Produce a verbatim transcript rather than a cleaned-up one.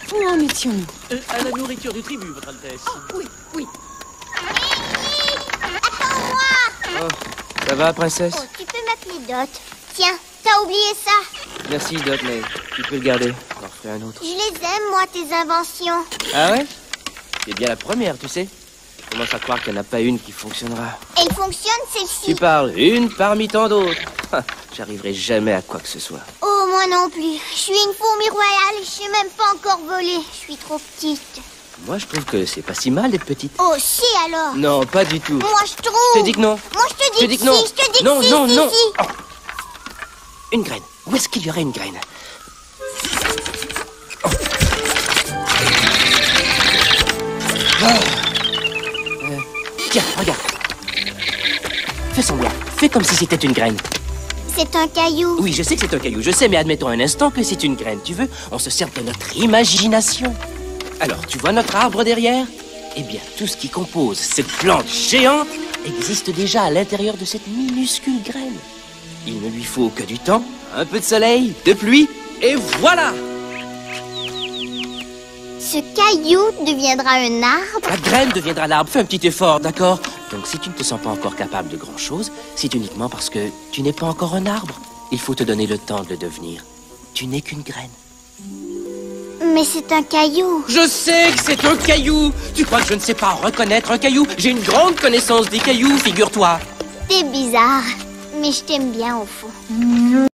Où en étions-nous? euh, À la nourriture du tribut, Votre Altesse. Oh, oui, oui. Oh, ça va, princesse? Oh, tu peux m'appeler Dot. Tiens, t'as oublié ça. Merci, Dot, mais tu peux le garder. J'en ferai un autre. Je les aime, moi, tes inventions. Ah ouais? C'est bien la première, tu sais. Je commence à croire qu'il n'y en a pas une qui fonctionnera. Elle fonctionne, celle-ci. Tu parles une parmi tant d'autres. Ah, j'arriverai jamais à quoi que ce soit. Oh, moi non plus. Je suis une fourmi royale et je sais même pas encore voler. Je suis trop petite. Moi, je trouve que c'est pas si mal d'être petite. Oh, si alors. Non, pas du tout. Moi, je trouve. Je te dis que non. Moi, je te Je te dis dis que que non. si. Je te dis Non, que si, non, si, non. si. Oh. Une graine. Où est-ce qu'il y aurait une graine? Oh. Ah. Euh, tiens, regarde. Fais semblant. Fais comme si c'était une graine. C'est un caillou. Oui, je sais que c'est un caillou, je sais, mais admettons un instant que c'est une graine. Tu veux? On se sert de notre imagination. Alors, tu vois notre arbre derrière? Eh bien, tout ce qui compose cette plante géante existe déjà à l'intérieur de cette minuscule graine. Il ne lui faut que du temps, un peu de soleil, de pluie, et voilà! Ce caillou deviendra un arbre. La graine deviendra l'arbre. Fais un petit effort, d'accord? Donc, si tu ne te sens pas encore capable de grand-chose, c'est uniquement parce que tu n'es pas encore un arbre. Il faut te donner le temps de le devenir. Tu n'es qu'une graine. Mais c'est un caillou. Je sais que c'est un caillou. Tu crois que je ne sais pas reconnaître un caillou? J'ai une grande connaissance des cailloux, figure-toi. T'es bizarre. Mais je t'aime bien au fond.